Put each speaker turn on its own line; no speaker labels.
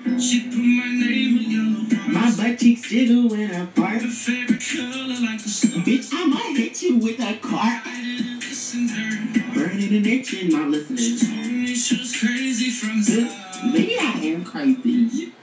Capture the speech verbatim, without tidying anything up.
She put my name in yellow. My butt cheeks jiggle when I fart. Her favorite color like the snow. Bitch, I might hit you with a car. I didn't listen to her. Burning and itching, not listening. She told me she was crazy from the start. Maybe I am crazy.